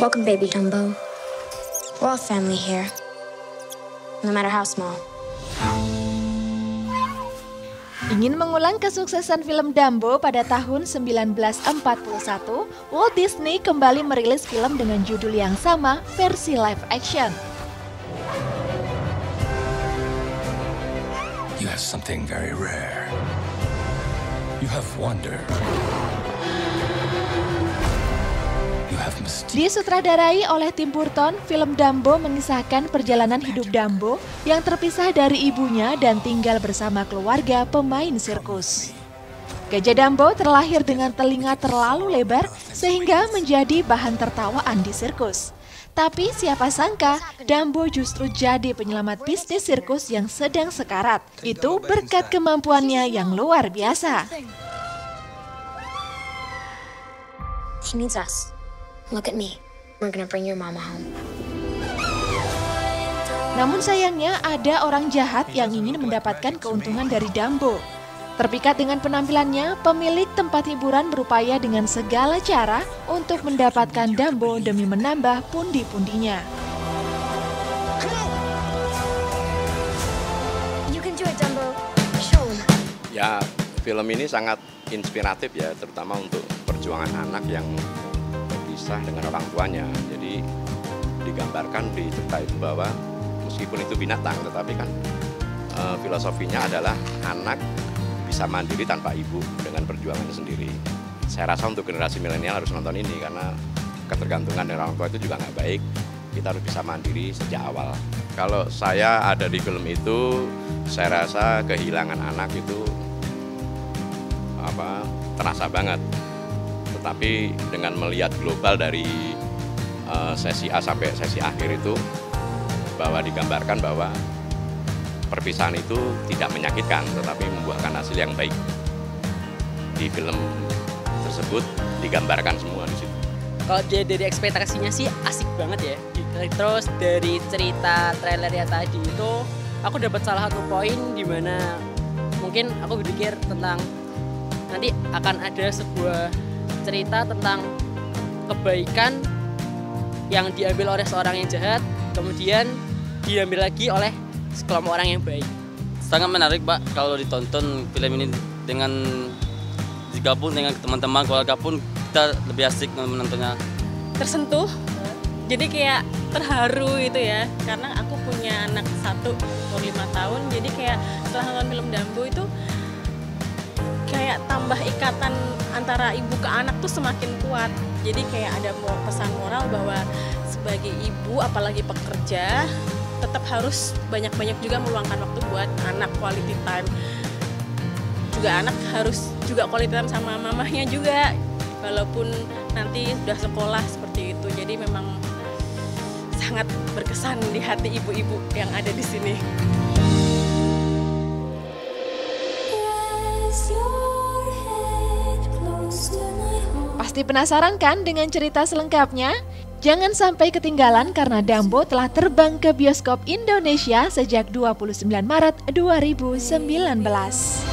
Welcome, baby Dumbo. We're all family here, no matter how small. Ingin mengulang kesuksesan film Dumbo pada tahun 1941, Walt Disney kembali merilis film dengan judul yang sama, versi live action. You have something very rare. You have wonder. You have mystique. Disutradarai oleh Tim Burton, film Dumbo mengisahkan perjalanan hidup Dumbo yang terpisah dari ibunya dan tinggal bersama keluarga pemain sirkus. Gajah Dumbo terlahir dengan telinga terlalu lebar sehingga menjadi bahan tertawaan di sirkus. Tapi siapa sangka Dumbo justru jadi penyelamat bisnis sirkus yang sedang sekarat. Itu berkat kemampuannya yang luar biasa. He needs us. Look at me. We're gonna bring your mama home. Namun sayangnya ada orang jahat yang ingin mendapatkan keuntungan dari Dumbo. Terpikat dengan penampilannya, pemilik tempat hiburan berupaya dengan segala cara untuk mendapatkan Dumbo demi menambah pundi-pundinya. You can do it, Dumbo. Show him. Ya, film ini sangat inspiratif ya, terutama untuk perjuangan anak yang berpisah dengan orang tuanya. Jadi digambarkan di cerita itu bahwa meskipun itu binatang, tetapi kan filosofinya adalah anak bisa mandiri tanpa ibu dengan perjuangannya sendiri. Saya rasa untuk generasi milenial harus nonton ini karena ketergantungan dari orang tua itu juga nggak baik. Kita harus bisa mandiri sejak awal. Kalau saya ada di film itu, saya rasa kehilangan anak itu terasa banget. Tetapi dengan melihat global dari sesi A sampai sesi akhir itu, bahwa digambarkan bahwa perpisahan itu tidak menyakitkan, tetapi membuahkan hasil yang baik. Di film tersebut digambarkan semua di situ. Kalau dari ekspektasinya sih asik banget ya. Terus dari cerita trailernya tadi itu, aku dapat salah satu poin di mana mungkin aku berpikir tentang nanti akan ada sebuah cerita tentang kebaikan yang diambil oleh seorang yang jahat, kemudian diambil lagi oleh sekelompok orang yang baik. Sangat menarik Pak kalau ditonton film ini dengan digabung dengan teman-teman keluarga pun kita lebih asik menontonnya. Tersentuh, jadi kayak terharu itu ya, karena aku punya anak 1 umur 5 tahun, jadi kayak setelah nonton film Dumbo itu kayak tambah ikatan antara ibu ke anak tuh semakin kuat. Jadi kayak ada pesan moral bahwa sebagai ibu apalagi pekerja tetap harus banyak-banyak juga meluangkan waktu buat anak, quality time. Juga anak harus juga quality time sama mamahnya juga, walaupun nanti sudah sekolah seperti itu. Jadi memang sangat berkesan di hati ibu-ibu yang ada di sini. Pasti penasaran kan dengan cerita selengkapnya? Jangan sampai ketinggalan karena Dumbo telah terbang ke bioskop Indonesia sejak 29 Maret 2019.